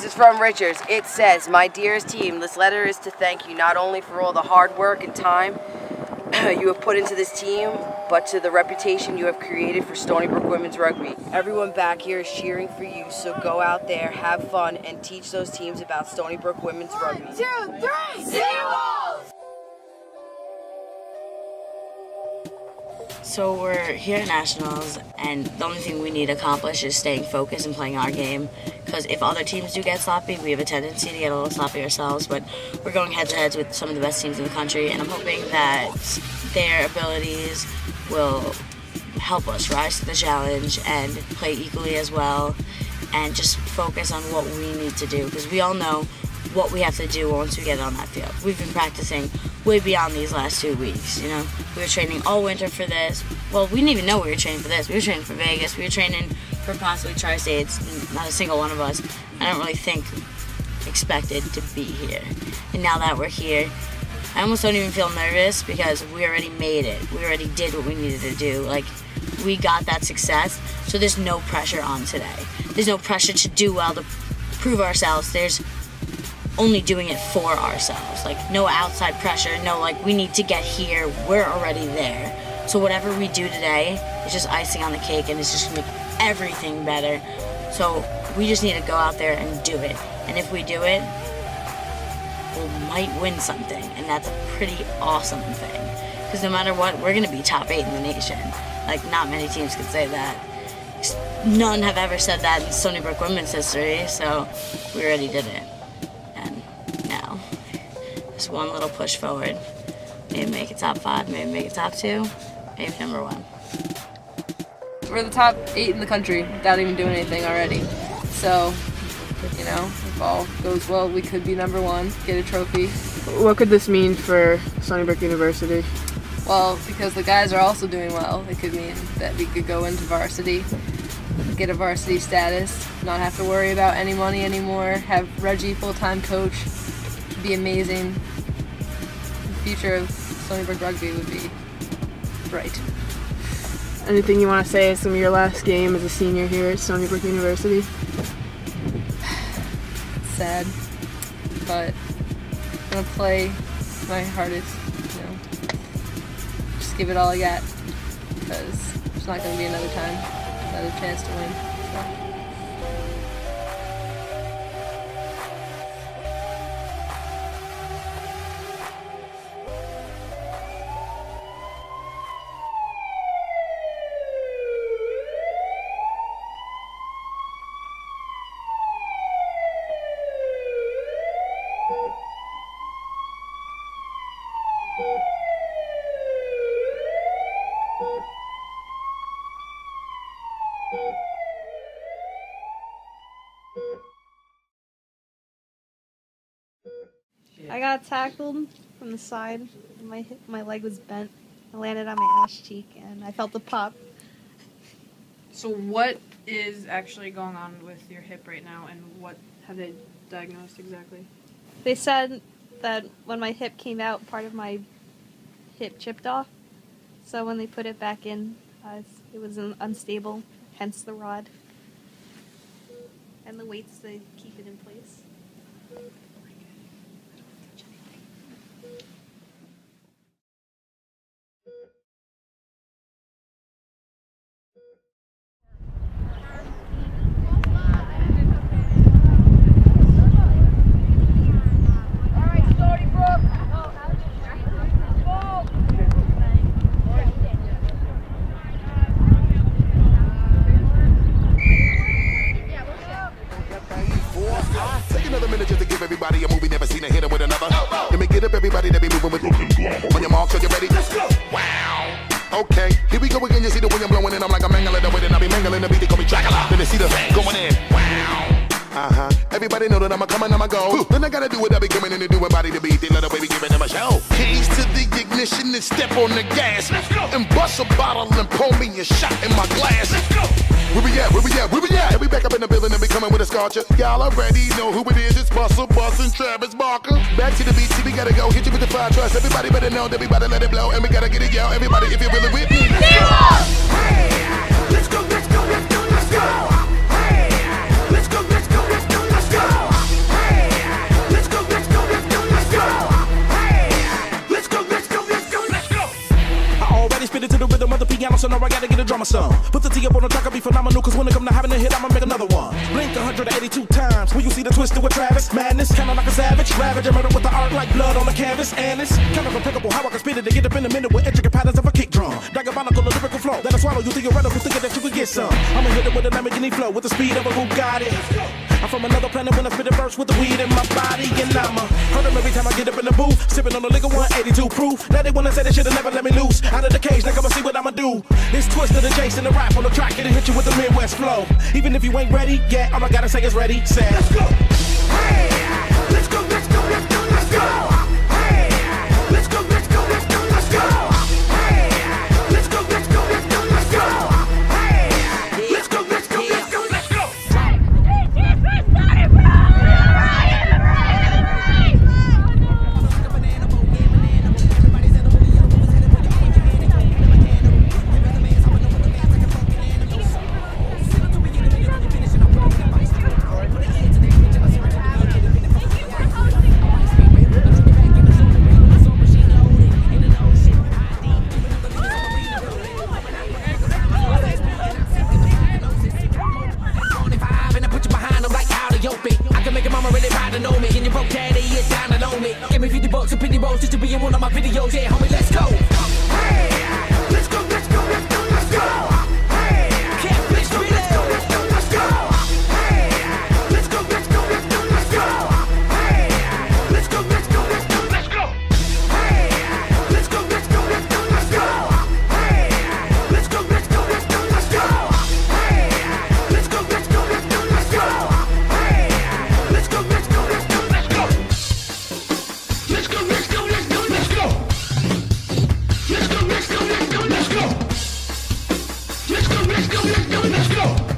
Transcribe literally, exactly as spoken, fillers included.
This is from Richards. It says, "My dearest team, this letter is to thank you not only for all the hard work and time you have put into this team, but to the reputation you have created for Stony Brook women's rugby. Everyone back here is cheering for you, so go out there, have fun, and teach those teams about Stony Brook women's rugby." One, two, three, SEAWOLVES! So we're here at Nationals, and the only thing we need to accomplish is staying focused and playing our game. Because if other teams do get sloppy, we have a tendency to get a little sloppy ourselves, but we're going head-to-heads with some of the best teams in the country, and I'm hoping that their abilities will help us rise to the challenge and play equally as well, and just focus on what we need to do, because we all know what we have to do once we get on that field. We've been practicing way beyond these last two weeks, you know. We were training all winter for this. Well, we didn't even know we were training for this. We were training for Vegas. We were training for possibly Tri-States. Not a single one of us, I don't really think, expected to be here. And now that we're here, I almost don't even feel nervous because we already made it. We already did what we needed to do. Like, we got that success, so there's no pressure on today. There's no pressure to do well, to prove ourselves. There's only doing it for ourselves. Like, no outside pressure, no, like, we need to get here, we're already there. So whatever we do today is just icing on the cake, and it's just gonna make everything better. So we just need to go out there and do it. And if we do it, we might win something, and that's a pretty awesome thing. Because no matter what, we're gonna be top eight in the nation. Like, not many teams can say that. None have ever said that in Stony Brook women's history, so we already did it. Just one little push forward. Maybe make it top five, maybe make it top two, maybe number one. We're the top eight in the country without even doing anything already. So, you know, if all goes well, we could be number one, get a trophy. What could this mean for Stony Brook University? Well, because the guys are also doing well, it could mean that we could go into varsity, get a varsity status, not have to worry about any money anymore, have Reggie full-time coach. Be amazing. The future of Stony Brook rugby would be bright. Anything you want to say as some of your last game as a senior here at Stony Brook University? Sad, but I'm gonna play my hardest. You know, just give it all I got, because there's not gonna be another time, another chance to win. So. I got tackled from the side. My hip, my leg was bent. I landed on my ass cheek, and I felt the pop. So what is actually going on with your hip right now, and what have they diagnosed exactly? They said that when my hip came out, part of my hip chipped off. So when they put it back in, uh, it was unstable, hence the rod. And the weights to keep it in place. Everybody a movie, never seen a hitter with another. Let me get up, everybody that be moving with. On your mark, so you ready? Let's go. Wow. Okay, here we go again. You see the way I'm blowing in. I'm like a mangling the way that I be mangling the beat. They call me Dracula. Then they see the going in. Wow. Uh huh. Everybody know that I'm a coming, I'm a go. Then I gotta do what I be coming in to do. Body to beat. They let the baby giving them a show. Keys to the ignition and step on the gas. Let's go. And bust a bottle and pour me a shot in my glass. Let's go. Where we at? Where we at? Where we at? And we back up in the building and we coming with a scorcher. Y'all already know who it is. It's Bustle, Bus, and Travis Barker. Back to the beat, see we gotta go. Hit you with the fire trust. Everybody better know that we about to let it blow. And we gotta get it, yo. Everybody, if you're really with me. Let's go, let's go, let's go, let's go. Hey, let's go, let's go, let's go, let's go. spit it to the rhythm of the piano, so now I gotta get a drummer some. Put the T up on the track, I'll be phenomenal, cause when it come to having a hit, I'ma make another one. Blink one hundred eighty-two times, when you see the twisted with Travis. Madness, kinda like a savage, ravage, murder with the art like blood on the canvas. And it's kind of impeccable how I can spit it to get up in a minute with intricate patterns of a kick drum. Diabolical lyrical flow, that I swallow you theoretical, thinking that you could get some. I'ma hit it with a Lamborghini flow, with the speed of a Bugatti. I'm from another planet when I spit a verse with the weed in my body. And I'ma hurt them every time I get up in the booth, sipping on the liquor one eighty-two proof. Now they wanna say they should've never let me loose out of the cage, like I'ma see what I'ma do. It's Twisted the Jason, the rap on the track, it'll hit you with the Midwest flow. Even if you ain't ready, yeah, all I gotta say is ready, say, let's go. Hey, let's go, let's go, let's go, let's go. Hey, let's go, let's go, let's go, let's go. Hey, let's go, let's go, let's go, let's go. Hey, let's go, let's go, let's go, let's go. I can make a mama really proud to know me. And your broke daddy is down to know me. Give me fifty bucks and penny rolls just to be in one of my videos. Yeah, homie, let's go. Hey, let's go, let's go, let's go, let's go. Hey, can't let's go, let's go, let's go, let's go. Hey, let's go, let's go, let's go, let's go. Hey, let's go, let's go, let's go, let's go. Hey, let's go, let's go, let's go, let's go. Hey, let's go, let's go, let's go, let's go. Hey, let's go, let's go, let's go, let's go. Let's go, let's go, let's go, let's go. Let's go, let's go, let's go, let's go. Let's go, let's go, let's go, let's go. Let's go, let's go, let's go, let's go.